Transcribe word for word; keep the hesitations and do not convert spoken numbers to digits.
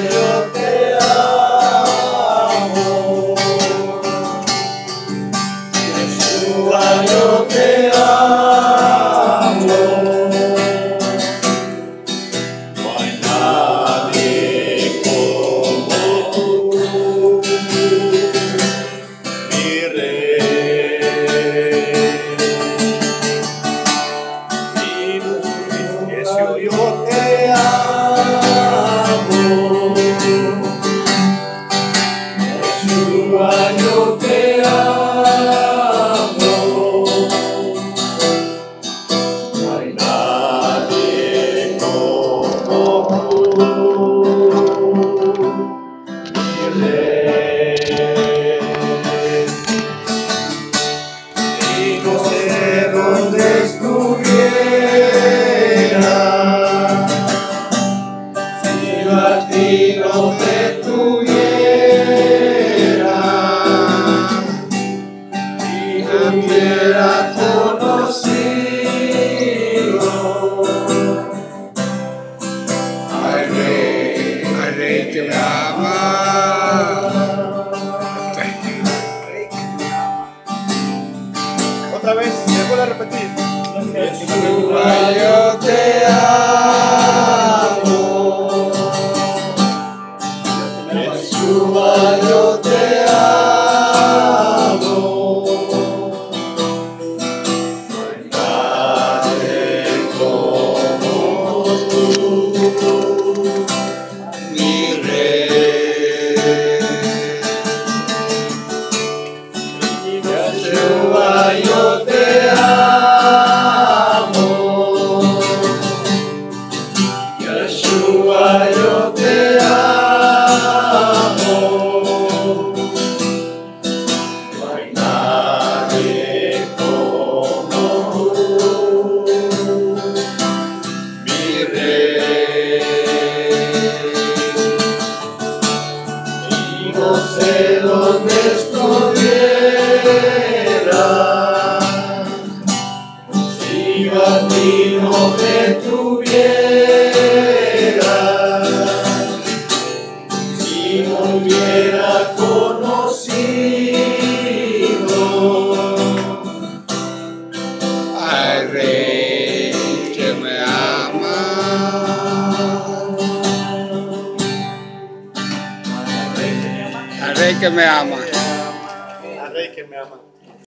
Otra vez, me vuelvo a repetir. Yahshua, yo te amo. Yahshua, yo te amo. No hay nadie como tú, mi rey. Yahshua, yo te amo. Yahshua, yo te amo. No hay nadie como tú, mi rey. Y no sé dónde estuviera si yo a ti no te tuviera, si no hubiera conocido al Rey que me ama, al Rey que me ama.